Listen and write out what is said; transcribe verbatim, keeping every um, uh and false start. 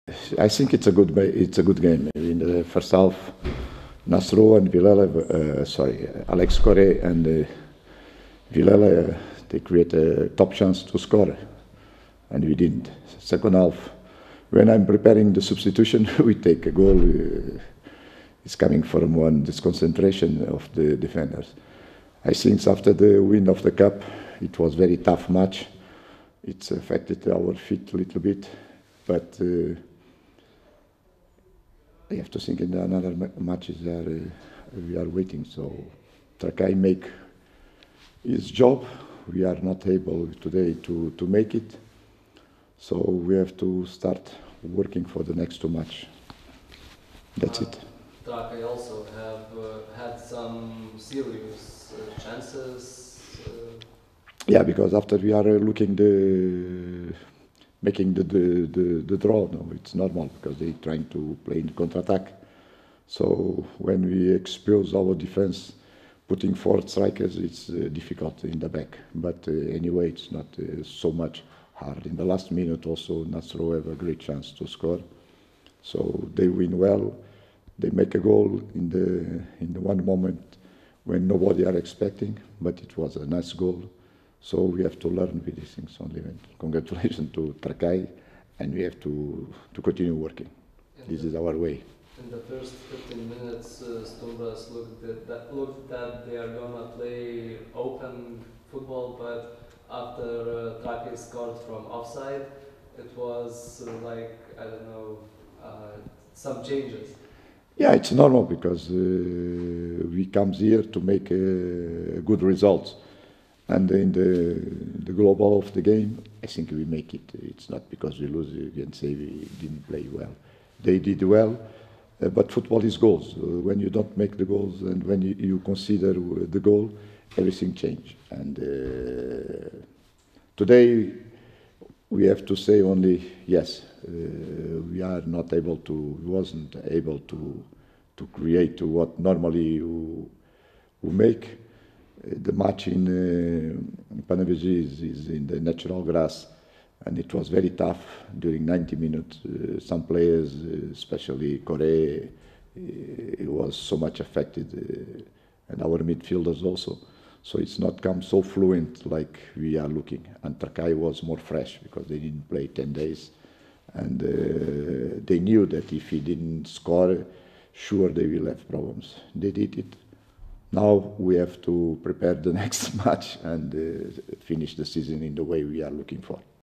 I think it's a good it's a good game. In the first half, Nasro and Villela, uh, sorry, Alex Corre and uh, Villela, uh, they create a top chance to score, and we didn't. Second half, when I'm preparing the substitution, we take a goal. Uh, it's coming from one disconcentration of the defenders. I think after the win of the cup, it was very tough match. It's affected our feet a little bit, but. Uh, I have to think in another matches that uh, we are waiting. So Trakai make his job. We are not able today to, to make it. So we have to start working for the next two match. That's uh, it. Trakai also have uh, had some serious uh, chances. Uh... Yeah, because after we are looking the making the, the, the, the draw. No, it's normal because they're trying to play in counter-attack. So when we expose our defense, putting four strikers, it's uh, difficult in the back. But uh, anyway, it's not uh, so much hard. In the last minute also, Nasro have a great chance to score. So they win well. They make a goal in the, in the one moment when nobody are expecting, but it was a nice goal. So we have to learn with these things only. Congratulations to Trakai, and we have to, to continue working. In this is our way. In the first fifteen minutes, uh, Stumbras looked at that, looked that they are gonna play open football, but after uh, Trakai scored from offside, it was uh, like, I don't know, uh, some changes. Yeah, it's normal because uh, we come here to make uh, good results. And in the, the global of the game, I think we make it. It's not because we lose, you can say we didn't play well. They did well, uh, but football is goals. Uh, when you don't make the goals and when you, you consider the goal, everything changes. And uh, today, we have to say only, yes, uh, we are not able to, we wasn't able to, to create what normally you, you make. The match in uh, Panevėžys is, is in the natural grass, and it was very tough during ninety minutes. Uh, some players, uh, especially Correa, uh, it was so much affected, uh, and our midfielders also. So it's not come so fluent like we are looking. And Trakai was more fresh because they didn't play ten days, and uh, they knew that if he didn't score, sure they will have problems. They did it. Now we have to prepare the next match and uh, finish the season in the way we are looking for.